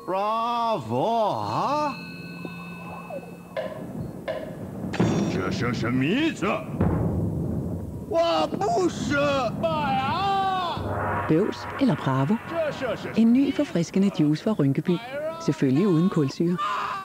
Bravo, ha? 这是什么意思？我不是妈呀！ Bøvs eller Bravo? En ny forfriskende juice fra Rynkeby. Selvfølgelig uden kulsyre.